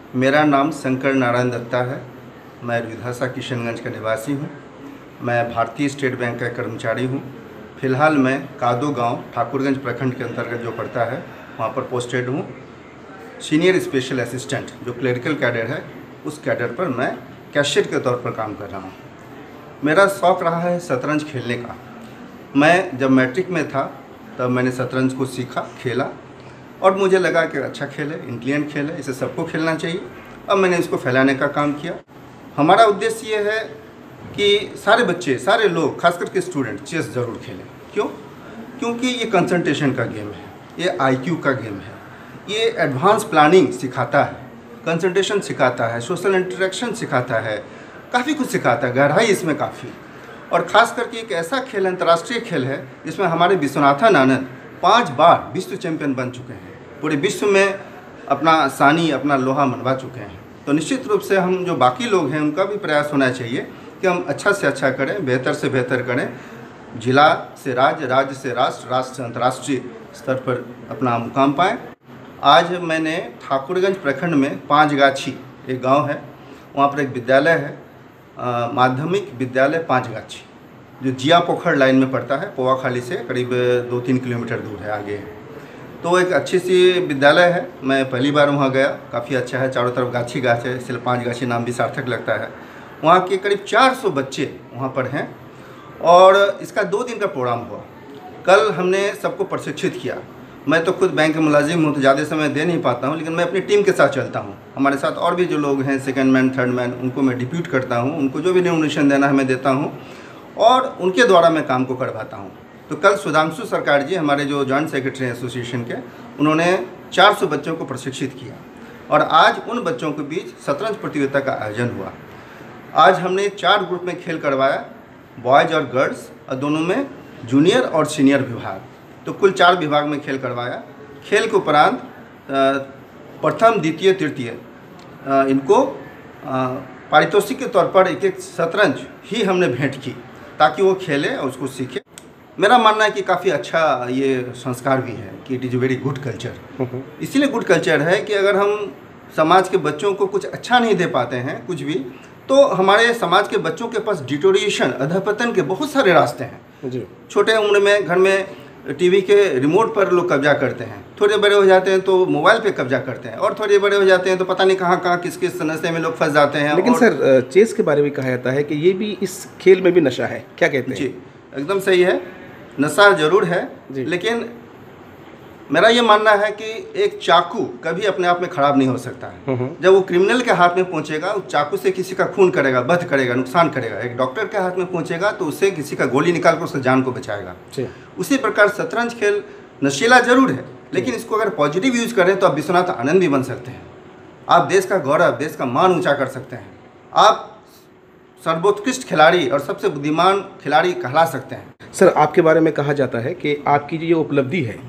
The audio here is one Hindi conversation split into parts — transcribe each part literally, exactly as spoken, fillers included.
मेरा नाम शंकर नारायण दत्ता है। मैं विधासा किशनगंज का निवासी हूँ। मैं भारतीय स्टेट बैंक का कर्मचारी हूँ। फिलहाल मैं कादो गांव ठाकुरगंज प्रखंड के अंतर्गत जो पड़ता है वहाँ पर पोस्टेड हूँ। सीनियर स्पेशल असिस्टेंट जो क्लरिकल कैडर है उस कैडर पर मैं कैशियर के तौर पर काम कर रहा हूँ। मेरा शौक़ रहा है शतरंज खेलने का। मैं जब मैट्रिक में था तब मैंने शतरंज को सीखा, खेला और मुझे लगा कि अच्छा खेल है, इंटेलिजेंट खेल है, इसे सबको खेलना चाहिए। अब मैंने इसको फैलाने का काम किया। हमारा उद्देश्य ये है कि सारे बच्चे, सारे लोग, खास करके स्टूडेंट चेस ज़रूर खेलें। क्यों? क्योंकि ये कंसंट्रेशन का गेम है, ये आईक्यू का गेम है, ये एडवांस प्लानिंग सिखाता है, कंसंट्रेशन सिखाता है, सोशल इंटरेक्शन सिखाता है, काफ़ी कुछ सिखाता है, गहराई इसमें काफ़ी। और ख़ास करके एक ऐसा खेल, अंतर्राष्ट्रीय खेल है जिसमें हमारे विश्वनाथन आनंद पाँच बार विश्व चैंपियन बन चुके हैं, पूरे विश्व में अपना सानी, अपना लोहा मनवा चुके हैं। तो निश्चित रूप से हम जो बाकी लोग हैं उनका भी प्रयास होना चाहिए कि हम अच्छा से अच्छा करें, बेहतर से बेहतर करें, जिला से राज्य, राज्य से राष्ट्र, राष्ट्र से अंतर्राष्ट्रीय स्तर पर अपना मुकाम पाएँ। आज मैंने ठाकुरगंज प्रखंड में पाँच गाछी एक गांव है, वहाँ पर एक विद्यालय है, माध्यमिक विद्यालय पाँच गाछी, जो जिया पोखर लाइन में पड़ता है, पोवाखाली से करीब दो तीन किलोमीटर दूर है आगे। तो एक अच्छी सी विद्यालय है। मैं पहली बार वहाँ गया, काफ़ी अच्छा है, चारों तरफ गाछी गाछ है, इसलिए पाँच गाछी नाम भी सार्थक लगता है। वहाँ के करीब चार सौ बच्चे वहाँ पर हैं और इसका दो दिन का प्रोग्राम हुआ। कल हमने सबको प्रशिक्षित किया। मैं तो खुद बैंक के मुलाजिम हूँ तो ज़्यादा समय दे नहीं पाता हूँ, लेकिन मैं अपनी टीम के साथ चलता हूँ। हमारे साथ और भी जो लोग हैं, सेकंड मैन, थर्ड मैन, उनको मैं डिप्यूट करता हूँ, उनको जो भी नोमिनेशन देना है मैं देता हूँ और उनके द्वारा मैं काम को करवाता हूँ। तो कल सुधांशु सरकार जी, हमारे जो जॉइंट सेक्रेटरी हैं एसोसिएशन के, उन्होंने चार सौ बच्चों को प्रशिक्षित किया और आज उन बच्चों के बीच शतरंज प्रतियोगिता का आयोजन हुआ। आज हमने चार ग्रुप में खेल करवाया, बॉयज़ और गर्ल्स, और दोनों में जूनियर और सीनियर विभाग, तो कुल चार विभाग में खेल करवाया। खेल के उपरांत प्रथम, द्वितीय, तृतीय इनको पारितोषिक के तौर पर एक एक शतरंज ही हमने भेंट की ताकि वो खेले और उसको सीखे। मेरा मानना है कि काफ़ी अच्छा ये संस्कार भी है कि it is very good culture. इसीलिए गुड कल्चर है कि अगर हम समाज के बच्चों को कुछ अच्छा नहीं दे पाते हैं कुछ भी, तो हमारे समाज के बच्चों के पास डिटोरिएशन, अधपतन के बहुत सारे रास्ते हैं जी। छोटे उम्र में घर में टीवी के रिमोट पर लोग कब्जा करते हैं, थोड़े बड़े हो जाते हैं तो मोबाइल पे कब्जा करते हैं, और थोड़े बड़े हो जाते हैं तो पता नहीं कहाँ कहाँ किस किस नशे में लोग फंस जाते हैं। लेकिन सर, चेस के बारे में कहा जाता है कि ये भी इस खेल में भी नशा है, क्या कहते हैं? जी, एकदम सही है, नशा जरूर है, लेकिन मेरा ये मानना है कि एक चाकू कभी अपने आप में खराब नहीं हो सकता है। जब वो क्रिमिनल के हाथ में पहुंचेगा, उस चाकू से किसी का खून करेगा, वध करेगा, नुकसान करेगा। एक डॉक्टर के हाथ में पहुंचेगा तो उससे किसी का गोली निकाल कर उसकी जान को बचाएगा। उसी प्रकार शतरंज खेल नशीला जरूर है, लेकिन इसको अगर पॉजिटिव यूज करें तो आप विश्वनाथ आनंद भी बन सकते हैं। आप देश का गौरव, देश का मान ऊँचा कर सकते हैं। आप सर्वोत्कृष्ट खिलाड़ी और सबसे बुद्धिमान खिलाड़ी कहला सकते हैं। सर, आपके बारे में कहा जाता है कि आपकी जो ये उपलब्धि है,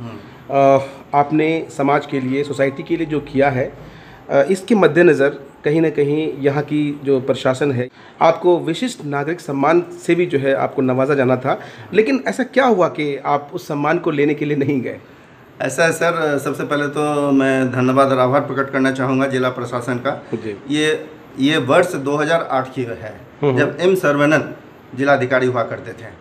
आपने समाज के लिए, सोसाइटी के लिए जो किया है, इसके मद्देनज़र कहीं ना कहीं यहाँ की जो प्रशासन है, आपको विशिष्ट नागरिक सम्मान से भी जो है आपको नवाजा जाना था। लेकिन ऐसा क्या हुआ कि आप उस सम्मान को लेने के लिए नहीं गए? ऐसा है सर, सबसे पहले तो मैं धन्यवाद और आभार प्रकट करना चाहूँगा जिला प्रशासन का। ये ये वर्ष दो हज़ार आठ की है, जब एम सर्वनन जिलाधिकारी हुआ करते थे।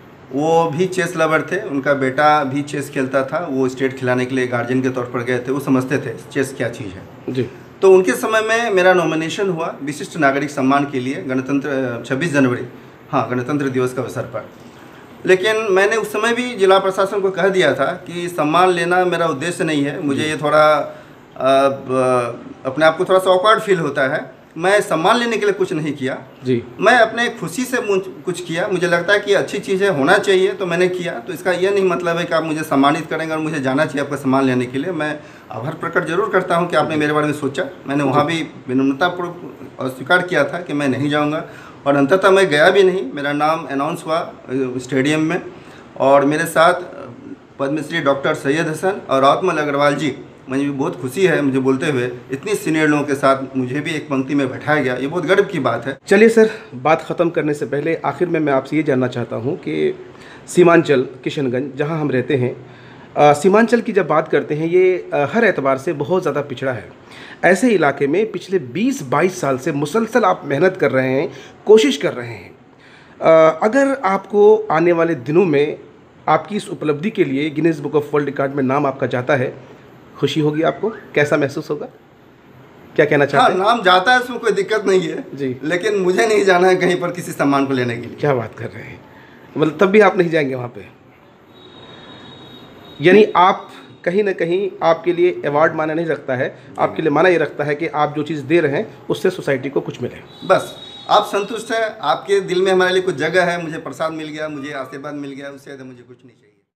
वो भी चेस लवर थे, उनका बेटा भी चेस खेलता था। वो स्टेट खिलाने के लिए गार्जियन के तौर पर गए थे, वो समझते थे चेस क्या चीज़ है जी। तो उनके समय में मेरा नॉमिनेशन हुआ विशिष्ट नागरिक सम्मान के लिए, गणतंत्र छब्बीस जनवरी, हाँ गणतंत्र दिवस के अवसर पर। लेकिन मैंने उस समय भी जिला प्रशासन को कह दिया था कि सम्मान लेना मेरा उद्देश्य नहीं है। मुझे ये थोड़ा अपने आप को थोड़ा सा ऑकवर्ड फील होता है। मैं सम्मान लेने के लिए कुछ नहीं किया जी, मैं अपने खुशी से कुछ किया। मुझे लगता है कि अच्छी चीज़ें होना चाहिए तो मैंने किया। तो इसका यह नहीं मतलब है कि आप मुझे सम्मानित करेंगे और मुझे जाना चाहिए आपका सम्मान लेने के लिए। मैं आभार प्रकट जरूर करता हूं कि आपने मेरे बारे में सोचा। मैंने वहां भी विनम्रतापूर्वक स्वीकार किया था कि मैं नहीं जाऊंगा, और अंततः मैं गया भी नहीं। मेरा नाम अनाउंस हुआ स्टेडियम में, और मेरे साथ पद्मश्री डॉक्टर सैयद हसन और रावतमल अग्रवाल जी, मुझे भी बहुत खुशी है मुझे बोलते हुए इतनी सीनियर लोगों के साथ मुझे भी एक पंक्ति में बैठाया गया। ये बहुत गर्व की बात है। चलिए सर, बात ख़त्म करने से पहले आखिर में मैं आपसे ये जानना चाहता हूँ कि सीमांचल किशनगंज जहाँ हम रहते हैं, आ, सीमांचल की जब बात करते हैं, ये आ, हर एतबार से बहुत ज़्यादा पिछड़ा है। ऐसे इलाके में पिछले बीस बाईस साल से मुसलसल आप मेहनत कर रहे हैं, कोशिश कर रहे हैं। अ, अगर आपको आने वाले दिनों में आपकी इस उपलब्धि के लिए Guinness book of world record में नाम आपका जाता है, खुशी होगी आपको? कैसा महसूस होगा? क्या कहना चाहते हाँ, हैं? नाम जाता है, उसमें कोई दिक्कत नहीं है जी। लेकिन मुझे नहीं जाना है कहीं पर किसी सम्मान को लेने के लिए। क्या बात कर रहे हैं, मतलब तब भी आप नहीं जाएंगे वहाँ पे? यानी आप कहीं ना कहीं, आपके लिए अवार्ड माना नहीं रखता है, आपके लिए माना ये रखता है कि आप जो चीज़ दे रहे हैं उससे सोसाइटी को कुछ मिले। बस आप संतुष्ट हैं, आपके दिल में हमारे लिए कुछ जगह है, मुझे प्रसाद मिल गया, मुझे आशीर्वाद मिल गया, उससे ज़्यादा मुझे कुछ नहीं चाहिए।